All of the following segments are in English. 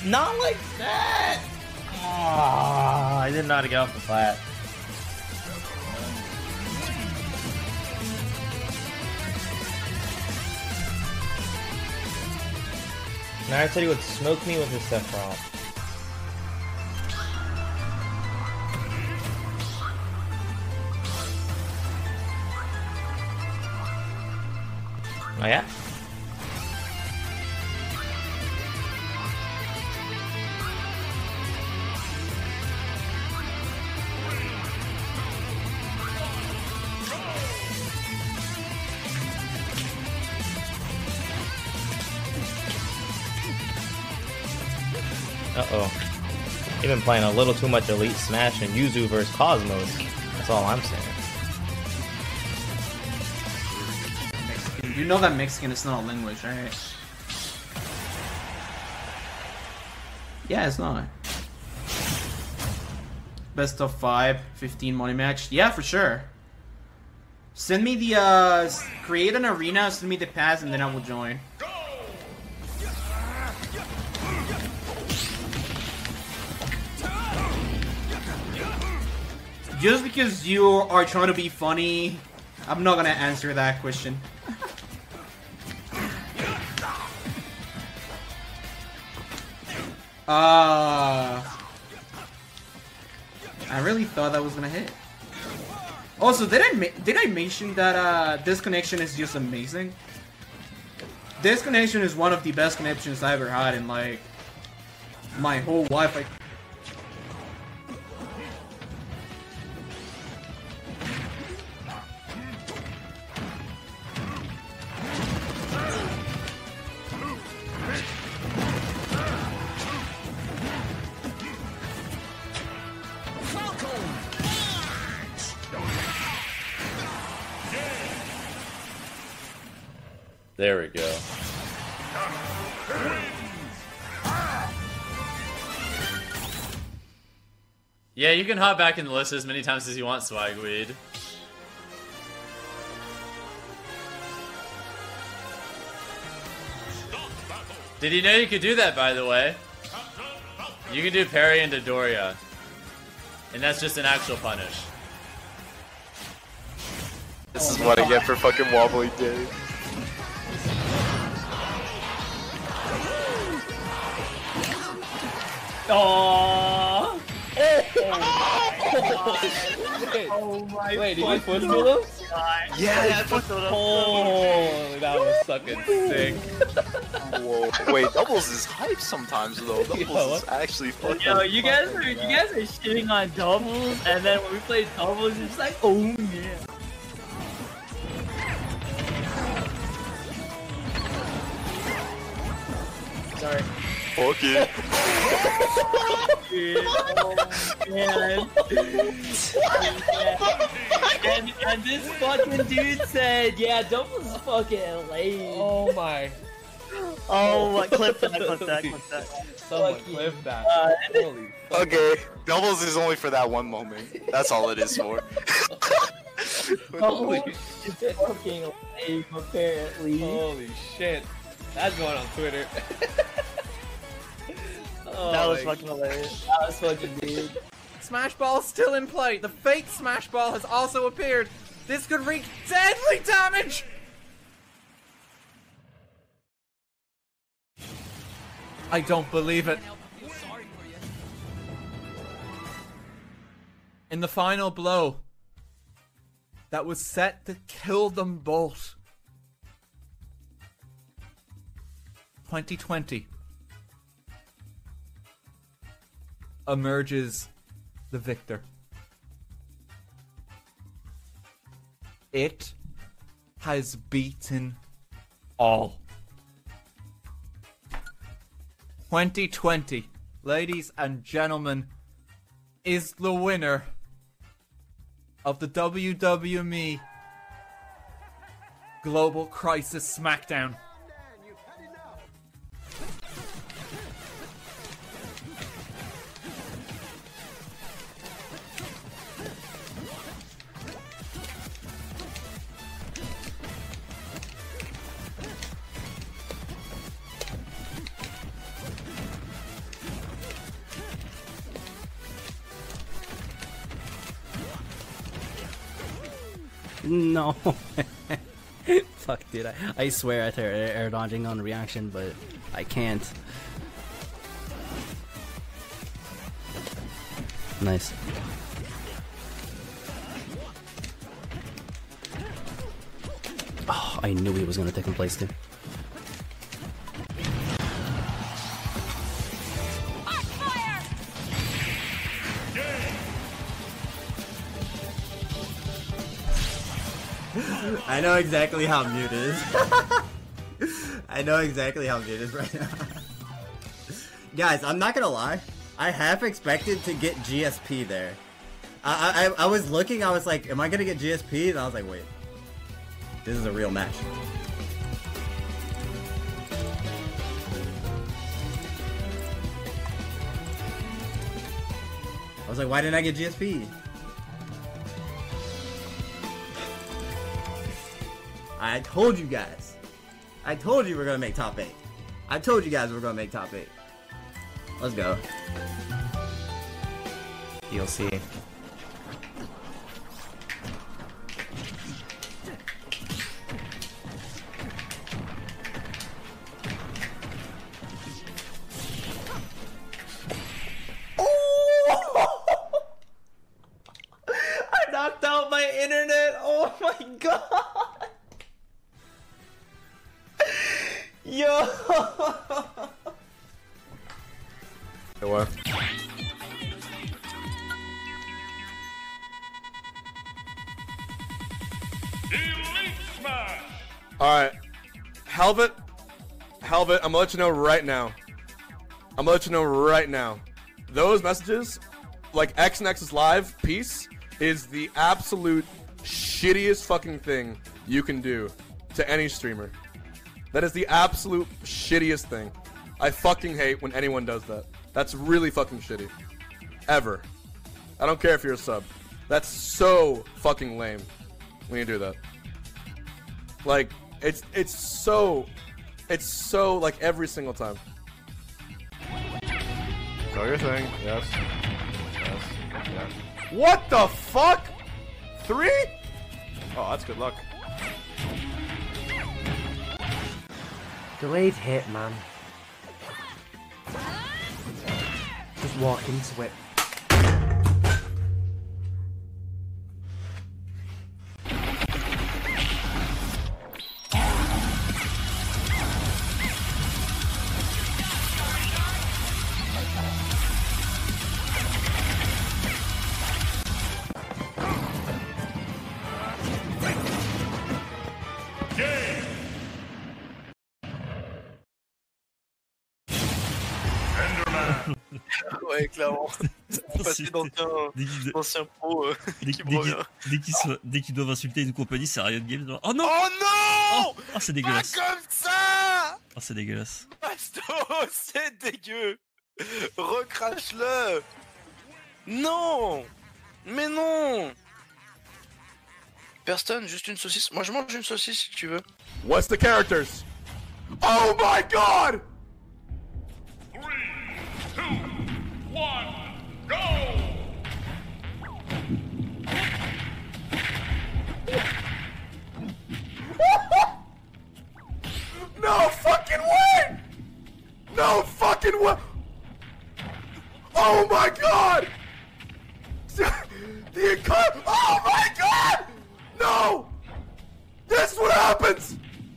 Not like that! Oh, I didn't know how to get off the flat. Naruto said he would smoke me with his Sephiroth. Oh yeah? Uh-oh. You've been playing a little too much Elite Smash and Yuzu vs. Cosmos. That's all I'm saying. Mexican. You know that Mexican is not a language, right? Yeah, it's not. Best of 5, 15 money match. Yeah, for sure. Send me the, create an arena, send me the pass, and then I will join. Just because you are trying to be funny, I'm not gonna answer that question. I really thought that was gonna hit. Also, did I mention that this connection is just amazing? This connection is one of the best connections I ever had in like my whole Wi-Fi. There we go. Yeah, you can hop back in the list as many times as you want, Swagweed. Did you know you could do that, by the way? You can do parry into Doria. And that's just an actual punish. This is what I get for fucking wobbly day. Aww. Oh my Wait, did you footstool him? Yeah, footstool him. Oh, that was fucking sick. Whoa. Wait, doubles is hype sometimes though. Doubles is actually fucking Yo, you guys are shitting on doubles, and then when we play doubles, it's like, oh yeah. Sorry. Fuck it. Oh man. And this fucking dude said, yeah, doubles is fucking lame. Oh my. Oh, clip that, clip that, clip that. Someone clip that. Holy fuck. Okay, doubles is only for that one moment. That's all it is for. Holy shit. Fucking lame, apparently. Holy shit. That's going on Twitter. Oh, that was fucking hilarious. That was fucking weird. Smash Ball's still in play. The fake Smash Ball has also appeared. This could wreak deadly damage! I don't believe it. In the final blow that was set to kill them both. 2020 emerges the victor. It has beaten all. 2020, ladies and gentlemen, is the winner of the WWE Global Crisis SmackDown. No. Fuck, dude. I swear I tried air dodging on reaction, but I can't. Nice. Oh, I knew he was gonna take in place too. I know exactly how mute is. I know exactly how mute is right now. Guys, I'm not gonna lie. I half expected to get GSP there. I was looking, I was like, am I gonna get GSP? And I was like, wait. This is a real match. I was like, why didn't I get GSP? I told you guys. I told you we're gonna make top 8. I told you guys we're gonna make top 8. Let's go. DLC. I knocked out my internet. Oh my god. Yo. What? Alright. Helvet, I'm gonna let you know right now. Those messages, like X and X's live piece, is the absolute shittiest fucking thing you can do to any streamer. That is the absolute shittiest thing. I fucking hate when anyone does that. That's really fucking shitty. Ever. I don't care if you're a sub. That's so fucking lame when you do that. Like, it's so like every single time. Know your thing, yes. What the fuck? 3? Oh, that's good luck. Delayed hit, man. Just walk into it. Ouais, clairement. Passer dans un pro qui me revient. Dès qu'ils doivent insulter une compagnie, c'est Riot Games. Oh non! Oh non! Oh, c'est dégueulasse. Pas comme ça! Oh, c'est dégueulasse. Basto, c'est dégueu. Recrache-le. Non! Mais non! Personne, juste une saucisse. Moi, je mange une saucisse si tu veux. What's the characters? Oh my god! 3, 2, 1, go! No fucking way! No fucking way! Oh my god! The entire— oh my god! No! This is what happens!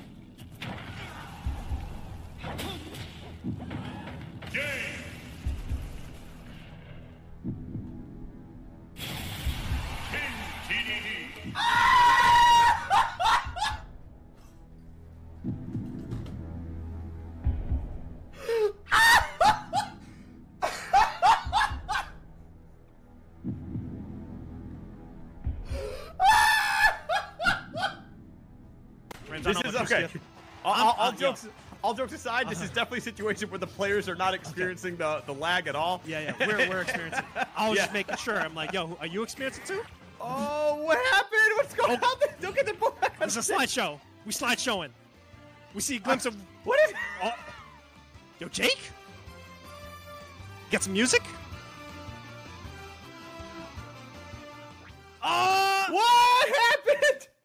This is okay. All jokes aside, this is definitely a situation where the players are not experiencing the lag at all. Yeah, we're experiencing it. I was just making sure. I'm like, yo, are you experiencing too? Oh, what happened? What's going on? Don't get the ball. It's a slideshow. We slideshowing. We see a glimpse of what is? Oh. Yo, Jake? Get some music? What happened?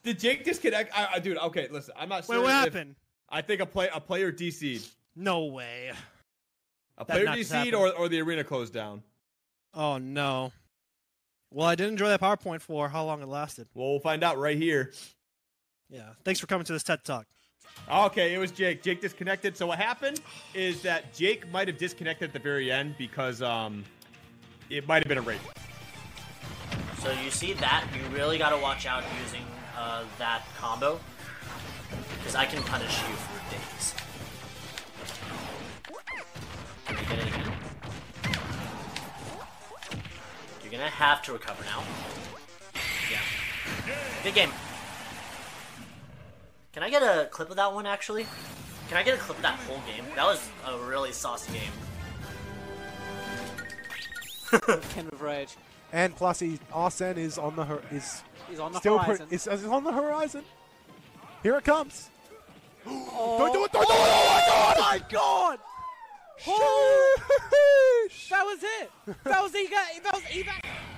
Did Jake disconnect? Dude, okay, listen. I'm not sure. Wait, what happened? I think a player DC'd. No way. A player DC'd or the arena closed down. Oh no. Well, I did enjoy that PowerPoint for how long it lasted. Well, we'll find out right here. Yeah. Thanks for coming to this TED Talk. Okay, it was Jake. Jake disconnected. So what happened is that Jake might have disconnected at the very end because it might have been a raid. So you see that? You really gotta watch out using that combo. Because I can punish you for days. Can you get it again? You're gonna have to recover now. Yeah. Good game. Can I get a clip of that one, actually? Can I get a clip of that whole game? That was a really saucy game. Ken with rage. And plus, Arsene is on the He's on the still horizon. Is on the horizon. Here it comes. Oh. Don't do it! Don't do it! Oh my god! Oh my god! That was it. That was Eva.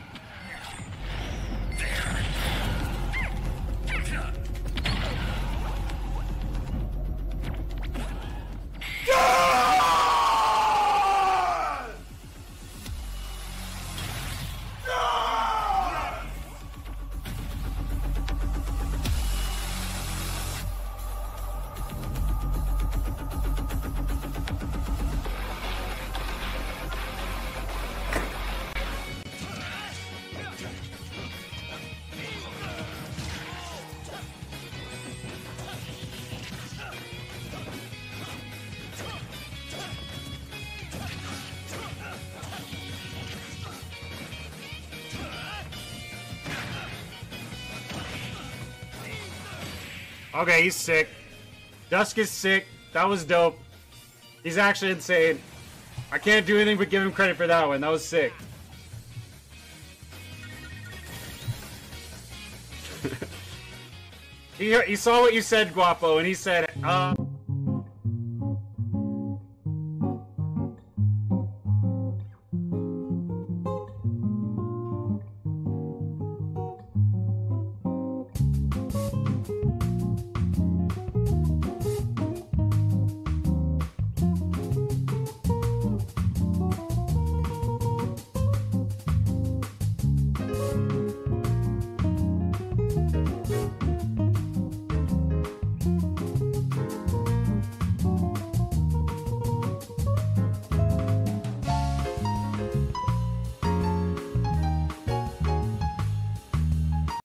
Okay, he's sick. Dusk is sick. That was dope. He's actually insane. I can't do anything but give him credit for that one. That was sick. He saw what you said, Guapo, and he said,